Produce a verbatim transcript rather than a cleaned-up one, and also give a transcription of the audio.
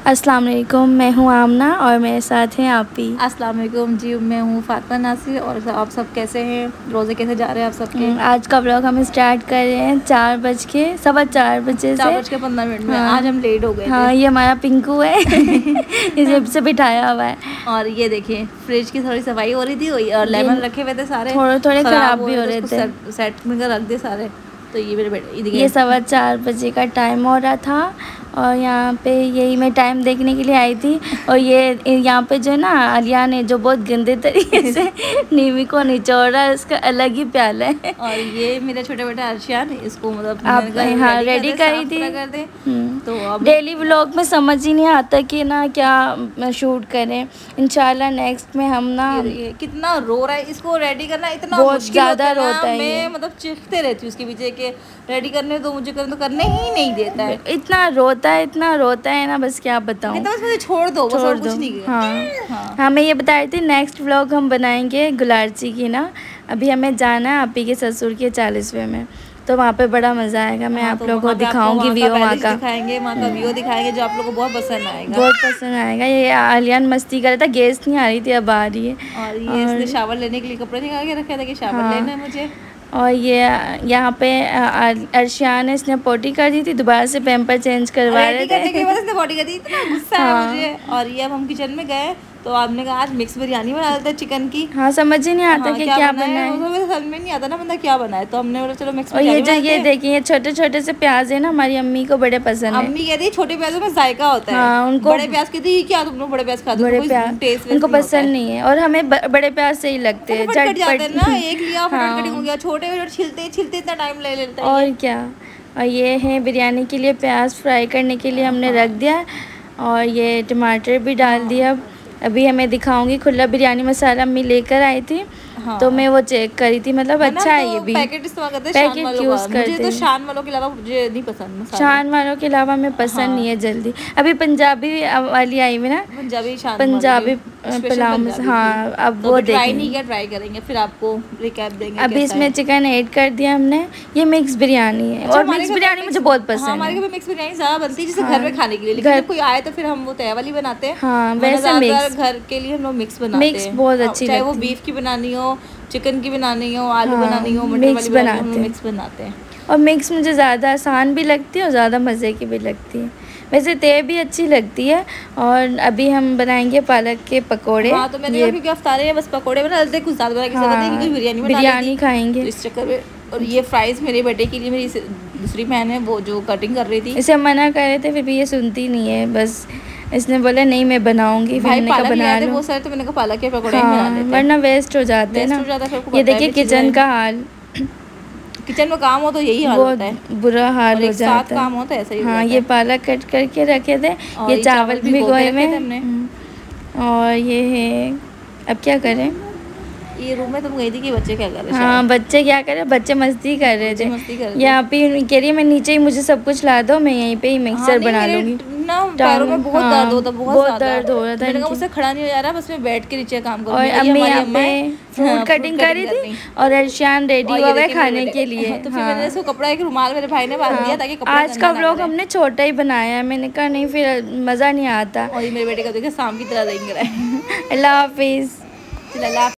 अस्सलाम वालेकुम, मैं हूँ आमना और मेरे साथ हैं आप ही। अस्सलाम वालेकुम जी, मैं हूँ फातिमा नासिर। और आप सब कैसे हैं? रोज़े कैसे जा रहे हैं आप सबके? आज का ब्लॉग हम स्टार्ट कर रहे हैं चार बज के सवा चार बजे चार बज के पंद्रह मिनट में। हाँ, आज हम लेट हो गए हाँ थे। ये हमारा पिंकू है इसे से बिठाया हुआ है। और ये देखिए फ्रिज की थोड़ी सफाई हो रही थी और लेमन रखे हुए थे सारे, थोड़े थोड़े खराब भी हो रहे थे, सेट में रख दे सारे। तो ये मेरे बेटे ये सवा चार बजे का टाइम हो रहा था और यहाँ पे यही मैं टाइम देखने के लिए आई थी। और ये यहाँ पे जो है ना आलिया ने जो बहुत गंदे तरीके से नीवी को निचोड़ा है, उसका अलग ही प्याला है। और ये मेरा छोटा बेटा अर्शियान, इसको मतलब आप हाँ रेडी करी थी। कर तो अब डेली व्लॉग में समझ ही नहीं आता कि ना क्या शूट करें। इंशाल्लाह नेक्स्ट में हम ना ये, ये कितना रो रहा है, इसको रेडी करना इतना बहुत ज़्यादा रोता है। मैं मतलब चिढ़ते रहती हूँ उसके पीछे के रेडी करने दो मुझे, करने तो करने ही नहीं देता है। इतना रोता है इतना रोता है ना, बस क्या बताऊँ। तो बस मुझे छोड़ दो, छोड़ बस दो। कुछ नहीं। हाँ हाँ, हाँ मैं ये बता रही थी नेक्स्ट व्लॉग हम बनाएंगे गुलारची की ना। अभी हमें जाना है आप ही के ससुर के चालीसवें में, तो वहाँ पे बड़ा मज़ा आएगा। मैं हाँ, आप तो लोगों को दिखाऊंगी व्यू वहाँ का, दिखाएंगे वहाँ का व्यू दिखाएंगे जो आप लोगों को बहुत पसंद आएगा। बहुत पसंद आएगा। ये आलियान मस्ती कर रहा था, गैस नहीं आ रही थी, अब आ रही है। और ये इसने शावर लेने के लिए कपड़े निकाल के रखे थे कि शावर हाँ, लेना है मुझे। और ये यहाँ पे अर्शियान ने इसने पोटी कर दी थी, दोबारा से पैम्पर चेंज करवा रहे थे। करने के बाद इसने पोटी कर दी, इतना गुस्सा है मुझे। और ये अब हम किचन में गए तो आपने कहा आज मिक्स बिरयानी बना देते हैं चिकन की। हाँ समझ ही नहीं आता हाँ, कि क्या, क्या बनाए, बनाए। समझ में नहीं आता ना बंदा क्या बनाए, तो हमने बोला चलो मिक्स और ये जो ये देखिए छोटे छोटे से प्याज है ना, हमारी अम्मी को बड़े पसंद है। अम्मी कहती है छोटे प्याजों में जायका होता है। हाँ, उनको बड़े प्याज कहती है क्या तुम लोग बड़े प्याज खाते हो? बड़े प्याज उनको पसंद नहीं है और हमें बड़े प्याज से ही लगते हैं। झटपट जाते हैं ना, एक लिया फटाफट कटिंग हो गया। छोटे छिलते छिलते इतना टाइम ले लेता है। और क्या। और ये है बिरयानी के लिए प्याज फ्राई करने के लिए हमने रख दिया और ये टमाटर भी डाल दिया। अभी हमें दिखाऊंगी खुला बिरयानी मसाला अम्मी लेकर आई थी। हाँ। तो मैं वो चेक करी थी, मतलब अच्छा है। ये भी पैकेट इस्तेमाल करते हैं, पैकेट यूज करते हैं। मुझे तो शान वालों के अलावा मुझे नहीं पसंद, शान वालों के अलावा हमें पसंद हाँ। नहीं है जल्दी। अभी पंजाबी वाली आई हुई ना, पंजाबी शान पंजाबी पुलाव। हाँ अब वो ट्राई नहीं किया, ट्राई करेंगे फिर आपको रिकैप देंगे। अभी इसमें चिकन ऐड कर दिया हमने। ये मिक्स बिरयानी है और मिक्स बिरयानी मुझे बहुत पसंद है। हमारे घर में मिक्स बिरयानी ज्यादा बनती है जैसे घर में खाने के लिए, लेकिन जब कोई आए तो फिर हम वो तय वाली बनाते हैं। हाँ वैसे मिक्स घर के लिए हम लोग मिक्स बनाते हैं। मिक्स बहुत अच्छी, चाहे वो बीफ की बनानी हो, चिकन की बनानी हो, आलू हाँ, बनानी हो, मटर वाली बनाते हैं, मिक्स बनाते हैं। और मिक्स मुझे ज़्यादा आसान भी लगती है और ज़्यादा मज़े की भी लगती है। वैसे तय भी अच्छी लगती है। और अभी हम बनाएंगे पालक के पकोड़े। हाँ तो मैंने क्योंकि अफ्तारी है बस पकोड़े बना लेते, कुछ ज़्यादा बना के हाँ, क्योंकि बिरयानी बना बिरयानी खाएंगे इस चक्कर में। और ये फ्राइज मेरे बेटे के लिए, मेरी दूसरी बहन है वो जो कटिंग कर रही थी, इसे मना कर रहे थे फिर भी ये सुनती नहीं है। बस इसने बोला नहीं मैं बनाऊंगी, फिर मैंने कहा बना लो। वो सारे तो मैंने कहा पालक के पकोड़े ही बना लेते हैं, वरना वेस्ट हो जाते हैं ना। ये देखिए किचन का हाल, किचन में काम हो तो यही हाल होता है, बुरा हाल हो जाता है। काम हो तो ऐसा ही हाँ ये पालक कट करके रखे थे, ये चावल भी भिगोए में। और ये है अब क्या करें। ये रूम में तुम गई थी कि बच्चे क्या कर रहे थे? हाँ बच्चे क्या कर रहे, बच्चे मस्ती कर रहे थे। यहाँ पे कह रही है मैं नीचे ही मुझे सब कुछ ला दो, मैं यहीं पे ही मिक्सर बना लूंगी ना। पैरों में बहुत हाँ, दर्द होता, बहुत, बहुत दर्द हो रहा था। मैंने कहा मुझसे खड़ा नहीं हो जा रहा, बस मैं बैठ के नीचे काम करूंगी। और अम्मी यहाँ पे फ्रूट कटिंग कर रही थी और अर्शियान रेडी हो गए खाने के लिए। तो फिर मैंने इसको कपड़ा, एक रुमाल मेरे भाई ने बांध दिया ताकि कपड़ा। आज का व्लॉग हमने छोटा ही बनाया है, मैंने कहा नहीं फिर मज़ा नहीं आता। और ये मेरे बेटे का देखिए शाम की तरह देंगे। अल्लाह हाफिज़।